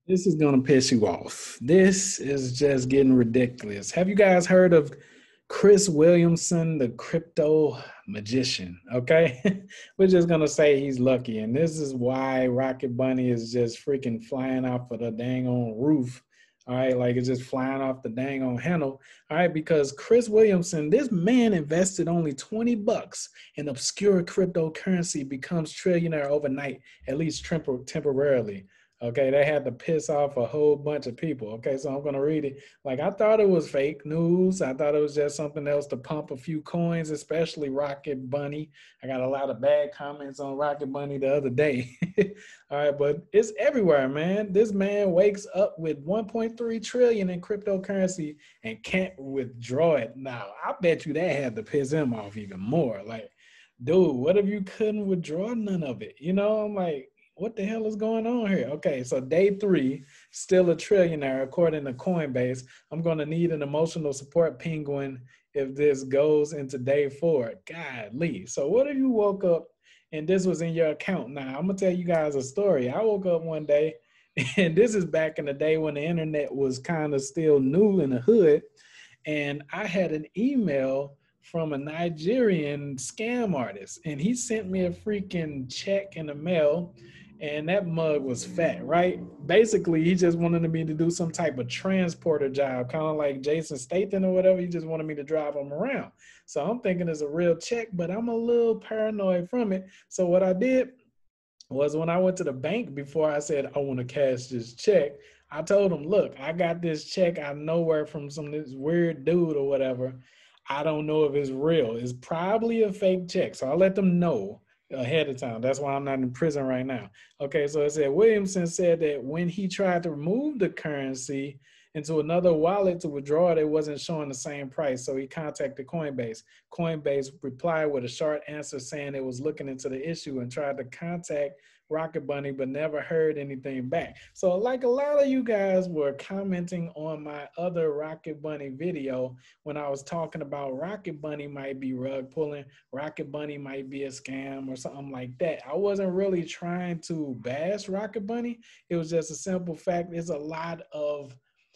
This is going to piss you off. This is just getting ridiculous. Have you guys heard of Chris Williamson, the crypto magician? Okay. We're just going to say he's lucky. And this is why Rocket Bunny is just freaking flying off of the dang on roof. All right. Like it's just flying off the dang on handle. All right. Because Chris Williamson, this man invested only 20 bucks in obscure cryptocurrency, becomes trillionaire overnight, at least temporarily. Okay, they had to piss off a whole bunch of people. Okay, so I'm gonna read it. Like I thought it was fake news. I thought it was just something else to pump a few coins, especially Rocket Bunny. I got a lot of bad comments on Rocket Bunny the other day. All right, but it's everywhere, man. This man wakes up with 1.3 trillion in cryptocurrency and can't withdraw it. Now, I bet you that had to piss him off even more. Like, dude, what if you couldn't withdraw none of it? I'm like, what the hell is going on here? Okay, so day 3, still a trillionaire, according to Coinbase. I'm going to need an emotional support penguin if this goes into day 4. Godly. So what if you woke up and this was in your account? Now, I'm going to tell you guys a story. I woke up one day, and this is back in the day when the internet was kind of still new in the hood, and I had an email from a Nigerian scam artist, and he sent me a freaking check in the mail, and that mug was fat, right? Basically, he just wanted me to do some type of transporter job, kind of like Jason Statham or whatever. He just wanted me to drive him around. So I'm thinking it's a real check, but I'm a little paranoid from it. So what I did was, when I went to the bank before I said I want to cash this check, I told him, look, I got this check out of nowhere from this weird dude or whatever. I don't know if it's real. It's probably a fake check. So I let them know ahead of time. That's why I'm not in prison right now. Okay, so it said Williamson said that when he tried to remove the currency into another wallet to withdraw it, it wasn't showing the same price. So he contacted Coinbase. Coinbase replied with a short answer saying it was looking into the issue and tried to contact Rocket Bunny, but never heard anything back. So like a lot of you guys were commenting on my other Rocket Bunny video when I was talking about Rocket Bunny might be rug pulling, Rocket Bunny might be a scam or something like that. I wasn't really trying to bash Rocket Bunny. It was just a simple fact. There's a lot of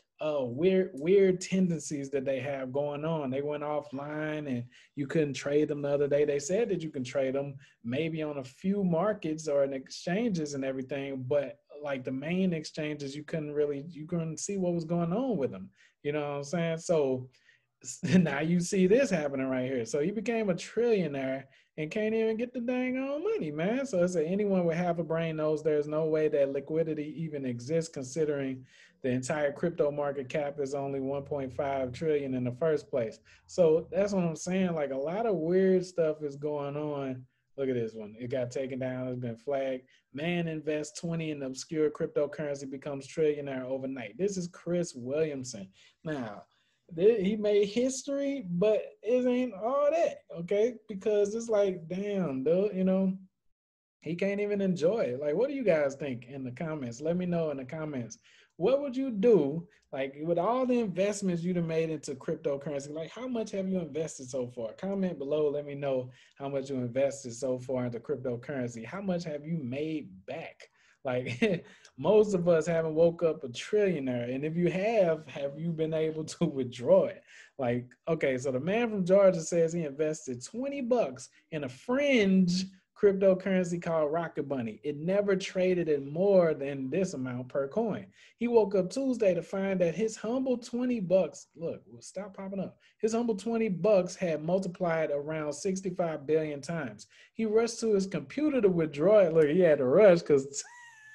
weird tendencies that they have going on. They went offline and you couldn't trade them the other day. They said that you can trade them maybe on a few markets or in exchanges and everything, but like the main exchanges, you couldn't see what was going on with them. You know what I'm saying? So now you see this happening right here. So he became a trillionaire and can't even get the dang on money, man. So it's anyone with half a brain knows there's no way that liquidity even exists, considering the entire crypto market cap is only 1.5 trillion in the first place. So that's what I'm saying. Like a lot of weird stuff is going on. Look at this one. It got taken down. It's been flagged. Man invests 20 in obscure cryptocurrency, becomes trillionaire overnight. This is Chris Williamson. Now, he made history, but it ain't all that, okay? Because it's like, damn, dude, he can't even enjoy it. Like, what do you guys think in the comments? Let me know in the comments. What would you do, like, with all the investments you've made into cryptocurrency? Like, how much have you invested so far? Comment below. Let me know how much you invested so far into cryptocurrency. How much have you made back? Like, most of us haven't woke up a trillionaire. And if you have you been able to withdraw it? Like, okay, so the man from Georgia says he invested 20 bucks in a fringe cryptocurrency called Rocket Bunny. It never traded at more than this amount per coin. He woke up Tuesday to find that his humble 20 bucks, look, stop popping up. His humble 20 bucks had multiplied around 65 billion times. He rushed to his computer to withdraw it. Look, he had to rush because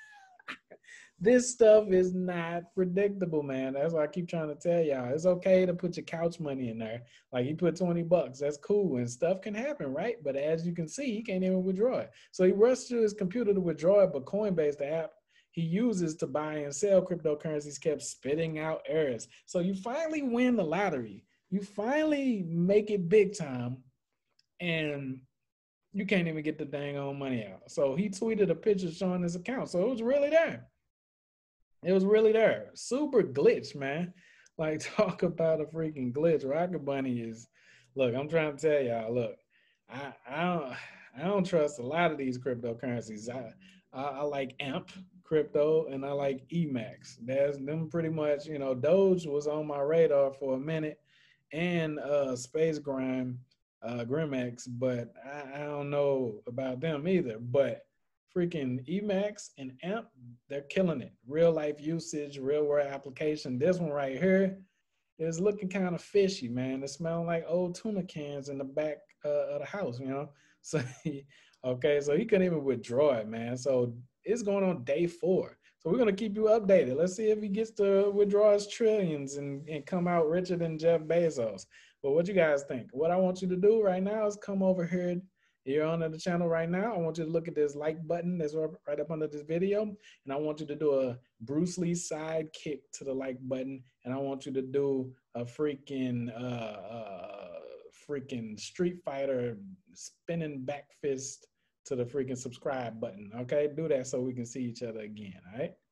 this stuff is not predictable, man. That's why I keep trying to tell y'all. It's okay to put your couch money in there. Like he put 20 bucks. That's cool. And stuff can happen, right? But as you can see, he can't even withdraw it. So he rushed to his computer to withdraw it, but Coinbase, the app he uses to buy and sell cryptocurrencies, kept spitting out errors. So you finally win the lottery. You finally make it big time, and you can't even get the dang on money out. So he tweeted a picture showing his account. So it was really there. It was really there. Super glitch, man. Like, talk about a freaking glitch. Rocket Bunny is, look, I'm trying to tell y'all, look, I don't trust a lot of these cryptocurrencies. I like AMP crypto and I like Emax. That's them pretty much, you know, Doge was on my radar for a minute and Space Grime, Grimex, but I don't know about them either. But freaking Emax and AMP, they're killing it. Real life usage, real world application. This one right here is looking kind of fishy, man. It's smelling like old tuna cans in the back of the house, you know? So, okay, so he couldn't even withdraw it, man. So it's going on day 4. So we're going to keep you updated. Let's see if he gets to withdraw his trillions and come out richer than Jeff Bezos. But what you guys think? What I want you to do right now is come over here. You're on the channel right now. I want you to look at this like button that's right up under this video. And I want you to do a Bruce Lee side kick to the like button. And I want you to do a freaking Street Fighter spinning back fist to the freaking subscribe button. Okay, do that so we can see each other again. All right.